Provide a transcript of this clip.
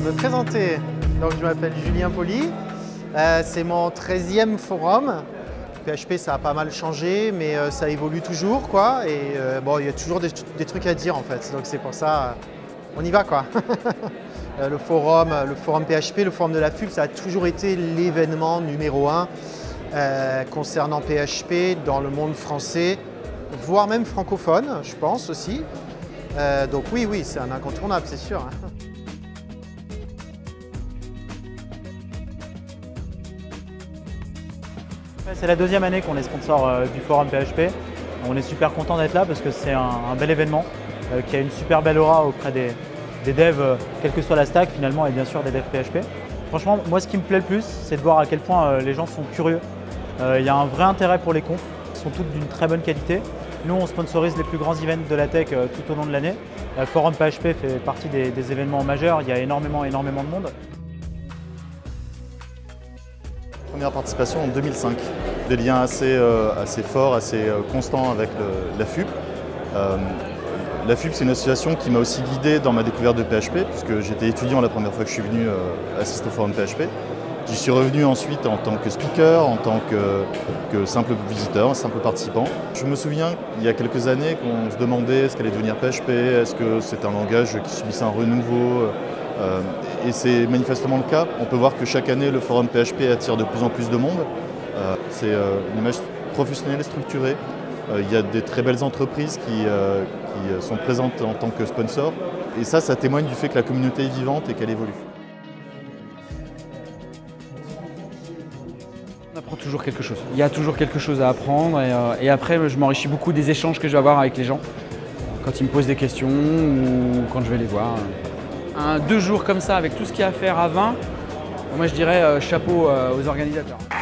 me présenter. Donc, je m'appelle Julien Poli. C'est mon 13e forum. PHP, ça a pas mal changé, mais ça évolue toujours, quoi. Et bon, il y a toujours des trucs à dire, en fait. Donc, c'est pour ça, on y va, quoi. Le forum PHP, le forum de la FUB, ça a toujours été l'événement numéro 1 concernant PHP dans le monde français, voire même francophone, je pense aussi. Donc oui, c'est un incontournable, c'est sûr. C'est la deuxième année qu'on est sponsor du forum PHP. On est super content d'être là parce que c'est un bel événement qui a une super belle aura auprès des devs, quelle que soit la stack finalement, et bien sûr des devs PHP. Franchement, moi ce qui me plaît le plus, c'est de voir à quel point les gens sont curieux. Il y a un vrai intérêt pour les confs, ils sont toutes d'une très bonne qualité. Nous, on sponsorise les plus grands events de la tech tout au long de l'année. Forum PHP fait partie des événements majeurs, il y a énormément de monde. Première participation en 2005. Des liens assez forts, assez constants avec la FUB. La FUB, c'est une association qui m'a aussi guidé dans ma découverte de PHP, puisque j'étais étudiant la première fois que je suis venu assister au forum PHP. J'y suis revenu ensuite en tant que speaker, en tant que simple visiteur, simple participant. Je me souviens, il y a quelques années, qu'on se demandait ce qu'allait devenir PHP, est-ce que c'est un langage qui subissait un renouveau, et c'est manifestement le cas. On peut voir que chaque année, le forum PHP attire de plus en plus de monde. C'est une image professionnelle et structurée. Il y a des très belles entreprises qui sont présentes en tant que sponsors. Et ça témoigne du fait que la communauté est vivante et qu'elle évolue. On apprend toujours quelque chose. Il y a toujours quelque chose à apprendre et après je m'enrichis beaucoup des échanges que je vais avoir avec les gens. Quand ils me posent des questions ou quand je vais les voir. 2 jours comme ça avec tout ce qu'il y a à faire à 20, moi je dirais chapeau aux organisateurs.